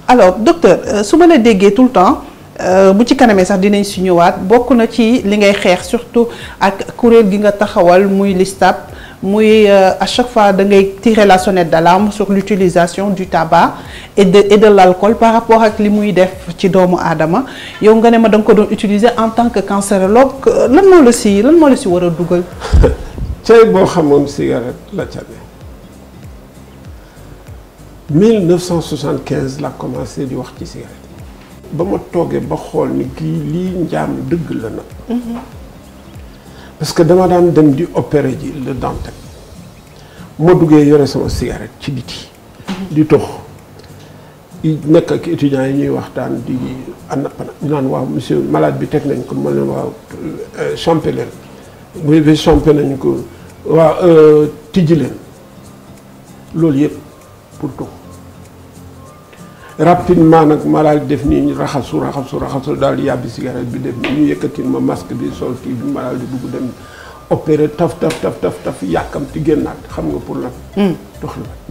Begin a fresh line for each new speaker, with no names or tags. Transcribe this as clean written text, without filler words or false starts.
alors docteur su ma la déggee tout le temps bu ci kanamee sax dinañ si ñëwaat bokk na ci li ngay xeex surtout ak kuréel gi nga taxawal muy LISTAB muy à chaque fois da ngay tirer la sonnette d'alarme sur l'utilisation du tabac et de l'alcool par rapport ak li muy def ci doomu aadama yow nga ne ma da nga ko doon utiliser en tant que cancérologue lan moo la si war a dugal.
cey boo xamoon cigarette la ca ne 1975 la commencé di wax ci cigarette ba ma toogee ba xool ni kii lii njaam dëgg la nag. parce que dama daan dem di opérer ji le Dantec moo duggee yore sama cigarette ci biti di tox nekk ak étudiants yi ñuy waxtaan di annapana ñu naan waaw monsieur malade bi teg nañ ko ma leen waaw champé leen bu bi champé nañ ko waaw tijji leen loolu yëpp pour tox rapidement nag ma daal def nii raxasu daal di yàbbi cigarette bi def nii ñu yëkkatil ma masque bi sol kii bi ma daal di dugg dem opéré taf yàkkamti génnaat xam nga pour lan dox la